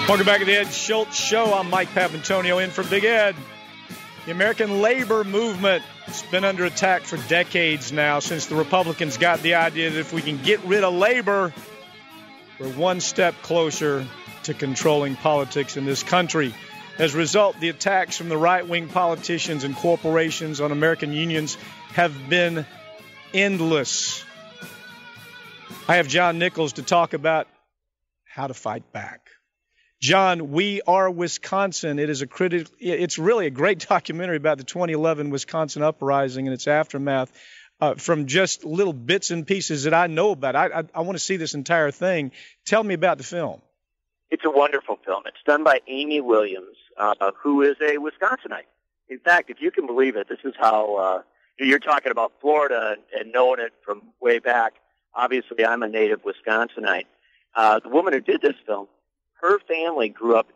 Welcome back to the Ed Schultz Show. I'm Mike Papantonio in for Big Ed. The American labor movement has been under attack for decades now since the Republicans got the idea that if we can get rid of labor, we're one step closer to controlling politics in this country. As a result, the attacks from the right-wing politicians and corporations on American unions have been endless. I have John Nichols to talk about how to fight back. John, We Are Wisconsin. It's really a great documentary about the 2011 Wisconsin uprising and its aftermath. From just little bits and pieces that I know about. I want to see this entire thing. Tell me about the film. It's a wonderful film. It's done by Amy Williams, who is a Wisconsinite. In fact, if you can believe it, this is how you're talking about Florida and knowing it from way back. Obviously, I'm a native Wisconsinite. The woman who did this film, her family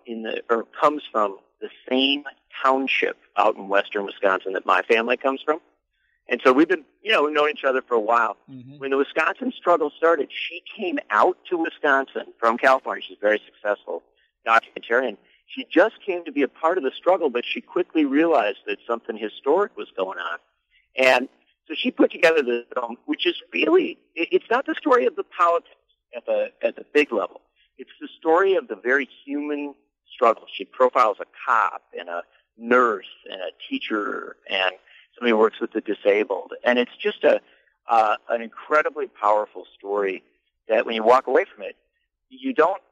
comes from the same township out in western Wisconsin that my family comes from. And so we've been, we've known each other for a while. Mm-hmm. When the Wisconsin struggle started, she came out to Wisconsin from California. She's a very successful documentarian. She just came to be a part of the struggle, but she quickly realized that something historic was going on. And so she put together this film, which is really, it's not the story of the politics at the big level. It's the story of the very human struggle. She profiles a cop and a nurse and a teacher and somebody who works with the disabled. And it's just an incredibly powerful story that when you walk away from it, you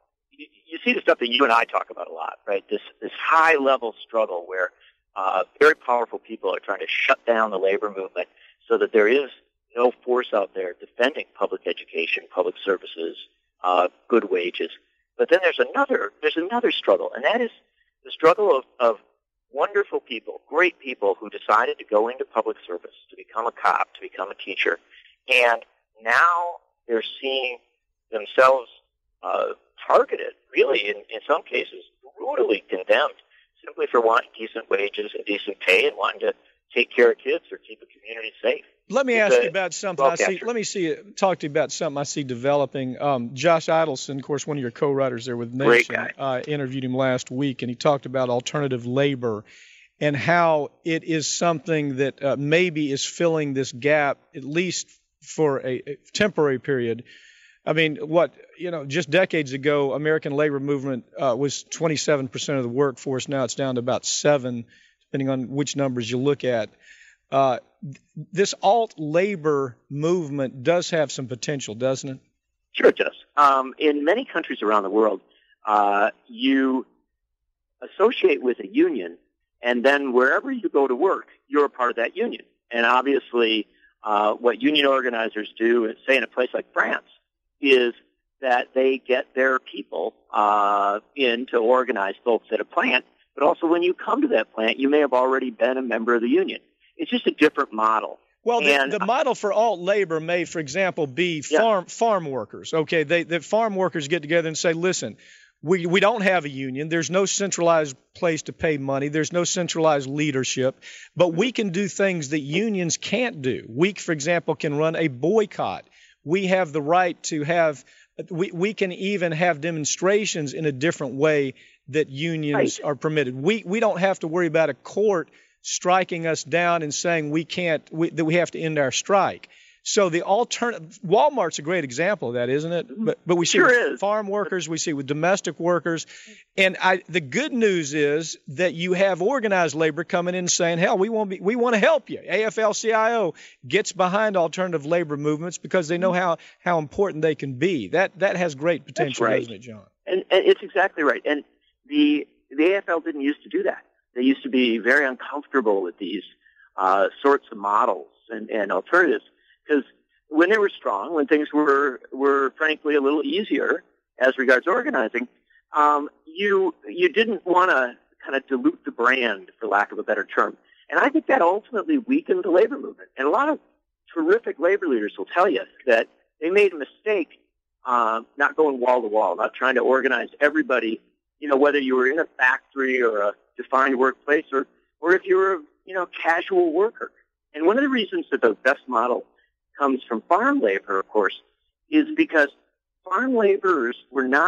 see the stuff that you and I talk about a lot, right? This high-level struggle where very powerful people are trying to shut down the labor movement so that there is no force out there defending public education, public services, good wages. But then there's another struggle, and that is the struggle of wonderful people, great people who decided to go into public service, to become a cop, to become a teacher, and now they're seeing themselves targeted, really, in some cases, brutally condemned, simply for wanting decent wages and decent pay and wanting to take care of kids or keep a community safe. Let me ask you about something I see. Talk to you about something I see developing. Josh Idelson, of course, one of your co-writers there with Nation, interviewed him last week, and he talked about alternative labor and how it is something that maybe is filling this gap, at least for a temporary period. I mean, just decades ago, American labor movement was 27% of the workforce. Now it's down to about 7%, depending on which numbers you look at. This alt-labor movement does have some potential, doesn't it? Sure it does. In many countries around the world, you associate with a union, and then wherever you go to work, you're a part of that union. And obviously, what union organizers do, say in a place like France, is that they get their people in to organize folks at a plant, but also when you come to that plant, you may have already been a member of the union. It's just a different model. Well, the model for alt labor may, for example, be farm workers. Okay, the farm workers get together and say, listen, we don't have a union. There's no centralized place to pay money. There's no centralized leadership. But we can do things that unions can't do. We, for example, can run a boycott. We have the right to have we can even have demonstrations in a different way that unions are permitted. We don't have to worry about a court striking us down and saying that we have to end our strike. So the alternative, Walmart's a great example of that, isn't it? But we see with farm workers, we see with domestic workers, and the good news is that you have organized labor coming in and saying, hell, we want to help you. AFL-CIO gets behind alternative labor movements because they know how important they can be. That has great potential, doesn't it, John? And it's exactly right. And the AFL didn't used to do that. They used to be very uncomfortable with these sorts of models and alternatives. Because when they were strong, when things were frankly a little easier as regards organizing, you didn't want to kind of dilute the brand, for lack of a better term. And I think that ultimately weakened the labor movement. And a lot of terrific labor leaders will tell you that they made a mistake not going wall to wall, not trying to organize everybody, whether you were in a factory or a defined workplace or if you were a casual worker. And one of the reasons that the best model comes from farm labor, of course, is because farm laborers were not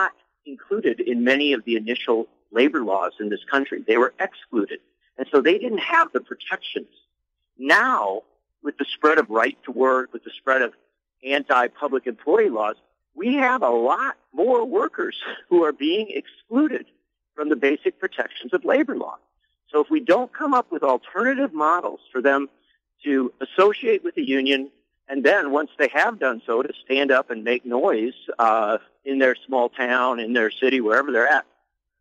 included in many of the initial labor laws in this country. They were excluded. And so they didn't have the protections. Now, with the spread of right to work, with the spread of anti-public employee laws, we have a lot more workers who are being excluded from the basic protections of labor law. So if we don't come up with alternative models for them to associate with the union, and then once they have done so, to stand up and make noise in their small town, in their city, wherever they're at,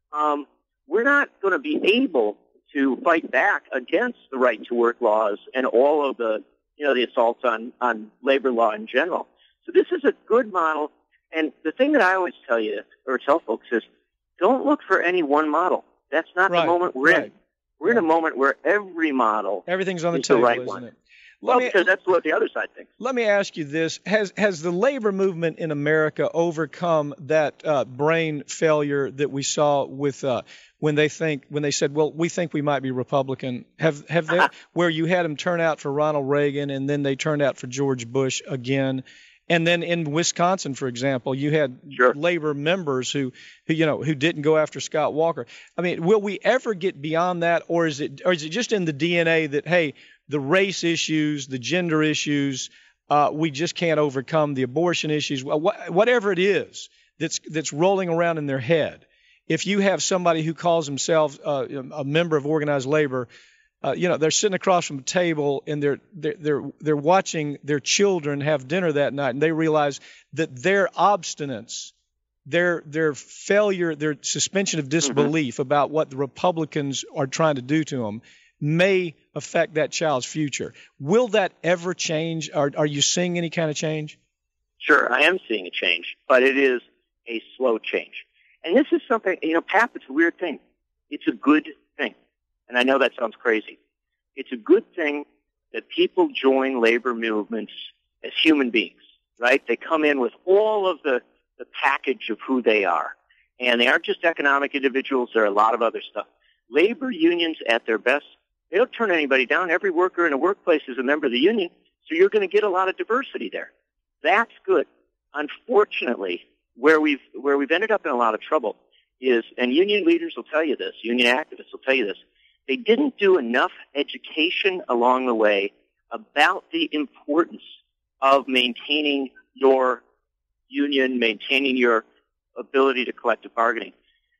we're not going to be able to fight back against the right to work laws and all of the, the assaults on labor law in general. So this is a good model. And the thing that I always tell folks is, don't look for any one model. That's not the moment we're in. We're in a moment where every model everything's on the is table, the right isn't one. it? Because that's what the other side thinks. Let me ask you this. Has the labor movement in America overcome that brain failure that we saw with when they said, well, we think we might be Republican? Have they, where you had them turn out for Ronald Reagan and then they turned out for George Bush again? And then in Wisconsin, for example, you had labor members who didn't go after Scott Walker. I mean, will we ever get beyond that, or is it just in the DNA that, hey, the race issues, the gender issues, we just can't overcome the abortion issues, whatever it is that's rolling around in their head? If you have somebody who calls himself a member of organized labor, they're sitting across from a table and they're watching their children have dinner that night, and they realize that their obstinance, their failure, their suspension of disbelief about what the Republicans are trying to do to them may affect that child's future. Will that ever change? Are you seeing any kind of change? Sure, I am seeing a change, but it is a slow change. And this is something, Pap, it's a weird thing. It's a good thing. And I know that sounds crazy. It's a good thing that people join labor movements as human beings, right? They come in with all of the package of who they are. And they aren't just economic individuals. There are a lot of other stuff. Labor unions at their best, they don't turn anybody down. Every worker in a workplace is a member of the union, so you're going to get a lot of diversity there. That's good. Unfortunately, where we've ended up in a lot of trouble is, and union leaders will tell you this, union activists will tell you this, they didn't do enough education along the way about the importance of maintaining your union, maintaining your ability to do collective bargaining.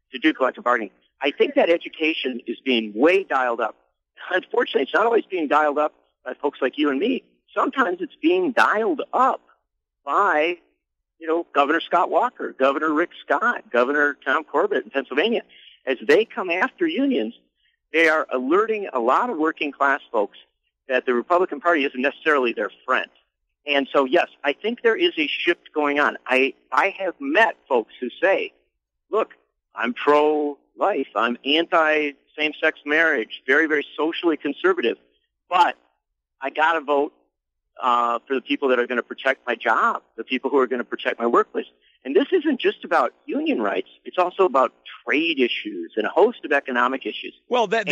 I think that education is being way dialed up. Unfortunately, it's not always being dialed up by folks like you and me. Sometimes it's being dialed up by, Governor Scott Walker, Governor Rick Scott, Governor Tom Corbett in Pennsylvania. As they come after unions, they are alerting a lot of working class folks that the Republican Party isn't necessarily their friend. And so, yes, I think there is a shift going on. I have met folks who say, look, I'm pro-life, I'm anti-same-sex marriage, very, very socially conservative, but I got to vote for the people that are going to protect my job, the people who are going to protect my workplace. And this isn't just about union rights. It's also about trade issues and a host of economic issues. Well, that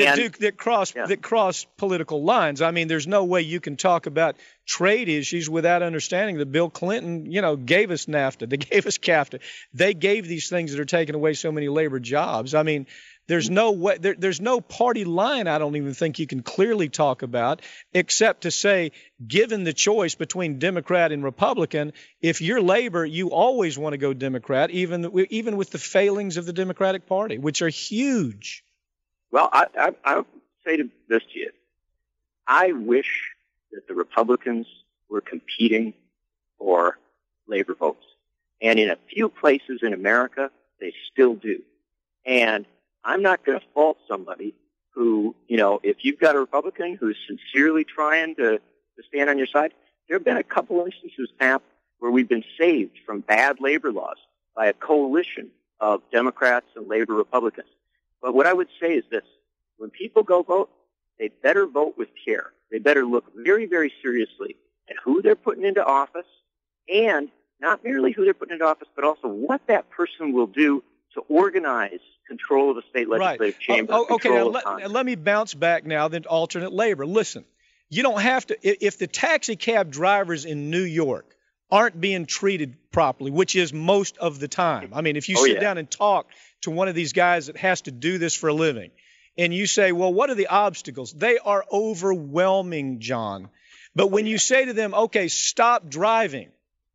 cross political lines. I mean, there's no way you can talk about trade issues without understanding that Bill Clinton, gave us NAFTA. They gave us CAFTA. They gave these things that are taking away so many labor jobs. I mean, there's no way, there's no party line I don't even think you can clearly talk about, except to say, given the choice between Democrat and Republican, if you're labor, you always want to go Democrat, even with the failings of the Democratic Party, which are huge. Well, I'll say this to you. I wish that the Republicans were competing for labor votes. And in a few places in America, they still do. And I'm not going to fault somebody who, if you've got a Republican who's sincerely trying to stand on your side, there have been a couple instances, Pap, where we've been saved from bad labor laws by a coalition of Democrats and labor Republicans. But what I would say is this. When people go vote, they better vote with care. They better look very, very seriously at who they're putting into office, and not merely who they're putting into office, but also what that person will do to organize control of the state legislative chamber. Okay, now let me bounce back now then to alternate labor. Listen, you don't have to – if the taxi cab drivers in New York aren't being treated properly, which is most of the time. I mean, if you sit down and talk to one of these guys that has to do this for a living, and you say, well, what are the obstacles? They are overwhelming, John. But when you say to them, okay, stop driving,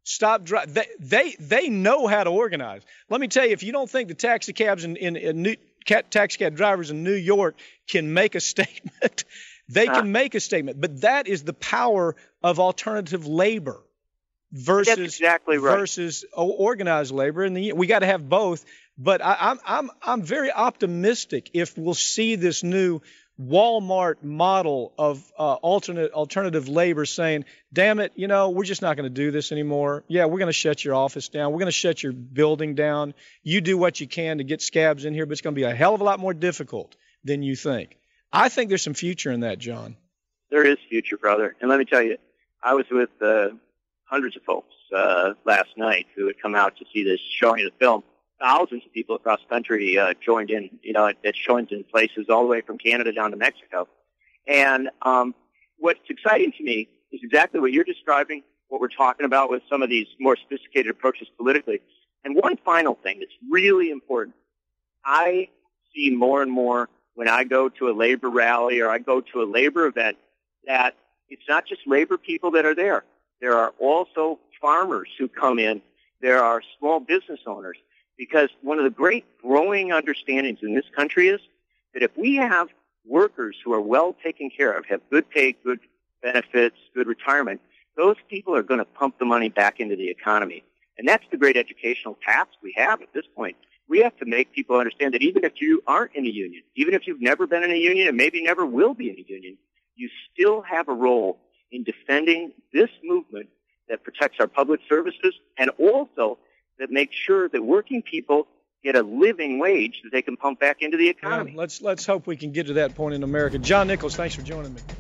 they know how to organize. Let me tell you, if you don't think the taxi cabs taxi cab drivers in New York can make a statement, they can make a statement. But that is the power of alternative labor versus That's exactly right. versus organized labor. And we got to have both. But I'm very optimistic if we'll see this new Walmart model of alternative labor saying, damn it, we're just not going to do this anymore. Yeah, we're going to shut your office down. We're going to shut your building down. You do what you can to get scabs in here, but it's going to be a hell of a lot more difficult than you think. I think there's some future in that, John. There is future, brother. And let me tell you, I was with hundreds of folks last night who had come out to see this showing of the film. Thousands of people across the country joined in, at showings in places all the way from Canada down to Mexico. And what's exciting to me is exactly what you're describing, what we're talking about with some of these more sophisticated approaches politically. And one final thing that's really important. I see more and more when I go to a labor rally or I go to a labor event that it's not just labor people that are there. There are also farmers who come in. There are small business owners. Because one of the great growing understandings in this country is that if we have workers who are well taken care of, have good pay, good benefits, good retirement, those people are going to pump the money back into the economy. And that's the great educational task we have at this point. We have to make people understand that even if you aren't in a union, even if you've never been in a union and maybe never will be in a union, you still have a role in defending this movement that protects our public services and also that makes sure that working people get a living wage that they can pump back into the economy. Yeah, let's hope we can get to that point in America. John Nichols, thanks for joining me.